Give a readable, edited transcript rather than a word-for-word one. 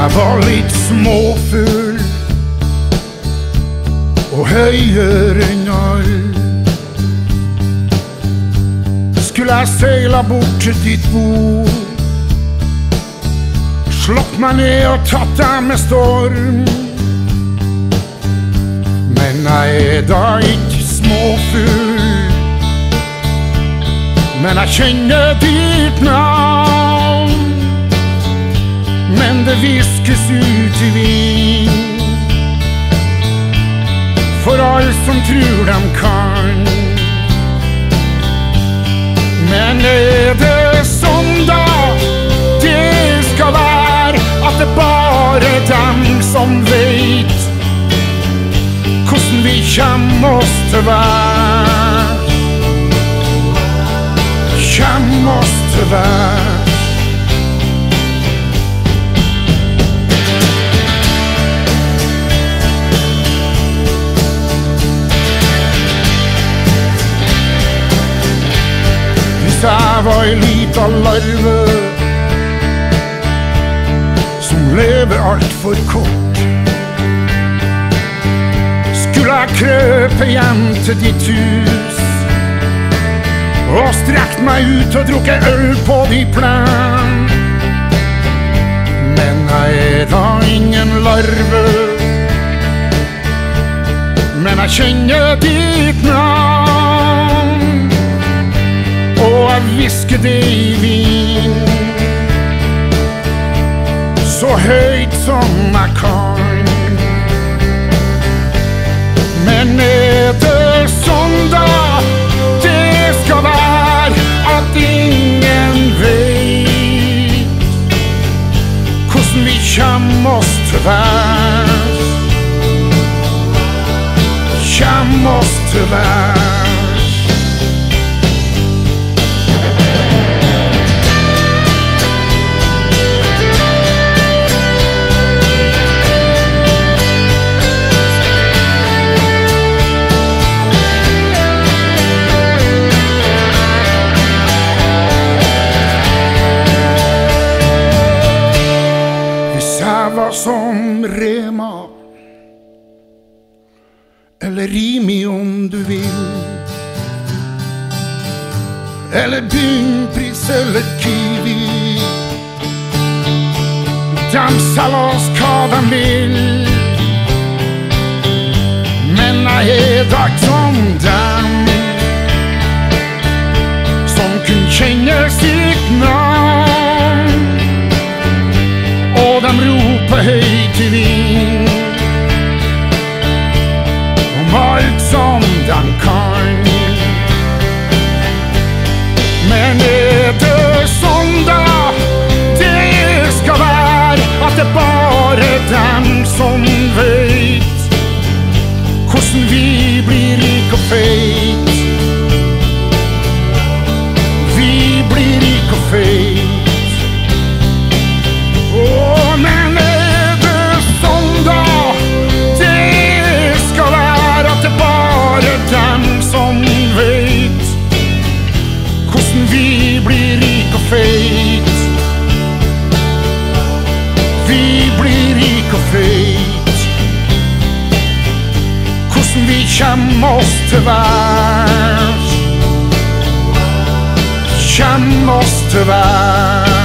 Jeg var litt småfull og høyere enn alle. Skulle jeg seile bort til ditt bord, slått meg ned og tatt deg med storm. Men jeg er da ikke småfull, men jeg kjenner ditt navn. Men det viskes ut i vind for alle som tror de kan. Men er det sånn da det skal være, at det bare er dem som vet hvordan vi kommer oss til værs, kommer oss til værs? Hvis jeg var en liten larve som lever alt for kort, skulle jeg krøpe hjem til ditt hus og strekt meg ut og drukket øl på de plen. Men jeg er da ingen larve, men jeg kjenner ditt navn, og jeg visker det i vind så høyt som jeg kan. Men er det sånn da det skal være, at ingen vet hvordan vi kommer oss til værs, kommer oss til værs? Som Rema eller Rimi om du vil, eller Bunnpris eller Kiwi, de selger oss hva de vil. Men jeg er da ikke som dem, som kun kjenner sitt navn, og de roper høyt i vind om alt som de kan. Men er det sånn da det skal være, at det bare er dem som vet hvordan vi blir rik og feit, vi blir rik og feit? Men er det sånn da det skal være, at det bare er dem som vet hvordan vi blir rik og feit, vi blir rik og feit, hvordan vi kommer oss til værs, kommer oss til værs?